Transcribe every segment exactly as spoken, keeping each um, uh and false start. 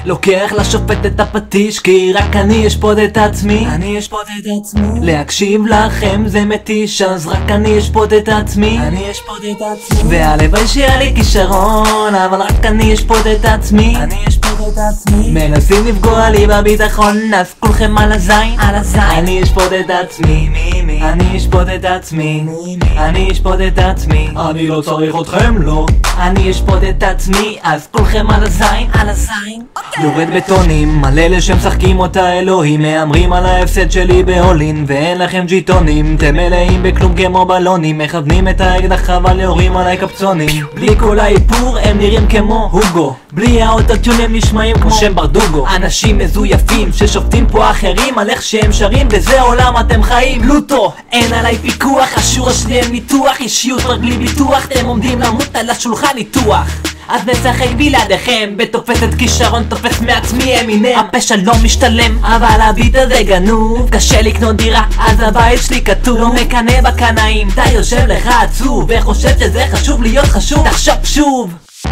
לוקח לשופט את הפטיש, כי רק אני אשפוט את עצמי. אני אשפוט את עצמי. להקשיב לכם זה מתיש, אז רק אני אשפוט את עצמי. אני אשפוט את עצמי. והלוואי שהיה לי כישרון, אבל רק אני אשפוט את עצמי. אני אשפוט את עצמי. מנסים לפגוע לי בביטחון, אז כולכם על הזין, על הזין. אני אשפוט את עצמי. מי מי אני אשפוט את עצמי. מי מי אני אשפוט את עצמי. אני לא צריך אתכם, לא. אני אשפוט את עצמי, אז כולכם על הזין, על הזין. יורד בטונים, על אלה שמשחקים אותה אלוהים, מהמרים על ההפסד שלי בהולין, ואין לכם ג'יטונים, אתם מלאים בכלום כמו בלונים, מכוונים את האקדח אבל יורים עליי קפצונים. בלי כל האיפור הם נראים כמו הוגו, בלי האוטוטיון הם נשמעים כמו שם ברדוגו. אנשים מזויפים ששופטים פה אחרים על איך שהם שרים, בזה עולם אתם חיים. פלוטו, אין עליי פיקוח, השורה שלי הם ניתוח, אישיות רק בלי ביטוח, אתם עומדים למות על השולחן ניתוח. אז נשחק בלעדיכם, בתופסת כישרון תופס מעצמי אמינם. הפשע לא משתלם, אבל הביט הזה גנוב, קשה לקנות דירה, אז הבית שלי כתוב. לא מקנא בקנאים, אתה יושב לך עצוב וחושב שזה חשוב להיות חשוב, תחשוב שוב.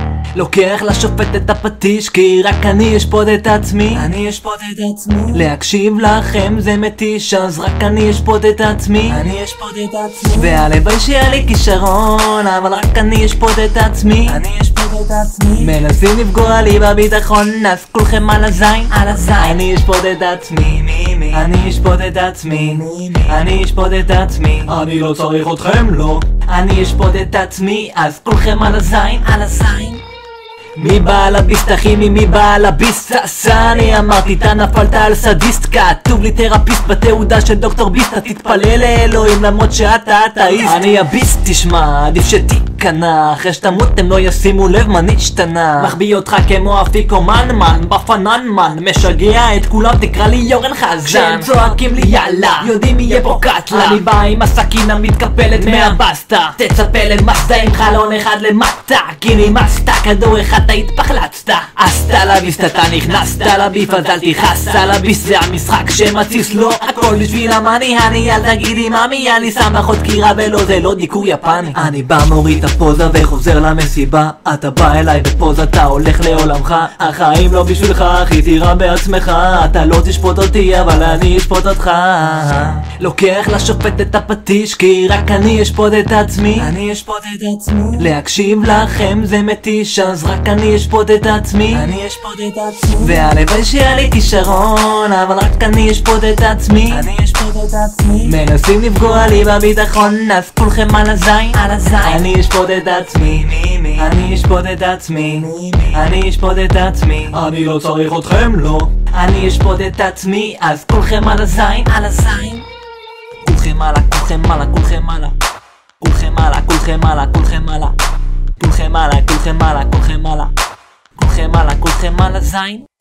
לוקח לשופט את הפטיש, כי רק אני אשפוט את עצמי. אני אשפוט את עצמי. להקשיב לכם זה מתיש, אז רק אני אשפוט את עצמי. אני אשפוט את עצמי. והלוואי שהיה לי כישרון, אבל רק אני אשפוט את עצמי. אני אשפוט את עצמי. מנסים לפגוע לי בביטחון, אז כולכם על הזין, על הזין. אני אשפוט את עצמי. מי מי אני אשפוט את עצמי. מי מי אני אשפוט את עצמי. אני לא צריך אתכם, לא. אני אשפוט את עצמי, אז כולכם על הזין, על הזין. מי בעל הביסט אחי? מי מי בעל הביסט? סע, אני אמרתי אתה נפלת על סדיסט, כתוב לי תרפיסט בתעודה של דוקטור ביסט, תתפלל לאלוהים למרות שאתה אתאיסט. אני הביסט, תשמע, עדיף שתיכנע, אחרי שתמות הם לא ישימו לב מה נשתנה. מחביא אותך כמו אפיקומן מן, בפנן מן, משגע את כולם תקרא לי יורן חזן. כשהם צועקים לי יאללה, יודעים מי יהיה פה קטלה, אני בא עם הסכין המתקפלת מהבסטה, תצפה למסטה עם חלון אחד למטה, כי נמאסת כדור אחד אתה התפחלצת. אסתה לביסט, אתה נכנסת לביף אז אל תכעס על הביסט, זה המשחק שמציס לו הכל בשביל המאני. אני אל תגידי מאמי, אני שם לך עוד קירה ולא, זה לא דיקור יפני. אני בא מוריד את הפוזה וחוזר למסיבה, אתה בא אליי בפוזה, אתה הולך לעולמך, החיים לא בשבילך אחי, תירה בעצמך, אתה לא תשפוט אותי אבל אני אשפוט אותך. לוקח לשופט את הפטיש, כי רק אני אשפוט את עצמי. אני אשפוט את עצמי. להקשיב לכם זה מתיש, אז רק אני אשפוט את עצמי. אני אשפוט את עצמי. והלוואי שהיה לי כישרון, אבל רק אני אשפוט את עצמי. אני אשפוט את עצמי. מנסים לפגוע לי בביטחון, אז כולכם על הזין, על הזין. אני אשפוט את עצמי. מי מי אני אשפוט את עצמי. מי מי אני אשפוט את עצמי. אני לא צריך אתכם, לא. אני אשפוט את עצמי, אז כולכם על הזין, על הזין. כולכם הלאה, כולכם הלאה, כולכם הלאה, כולכם הלאה, כולכם הלאה, כולכם הלאה, כולכם הלאה, כולכם הלאה, כולכם הלאה, כולכם הלאה, כולכם על הזין.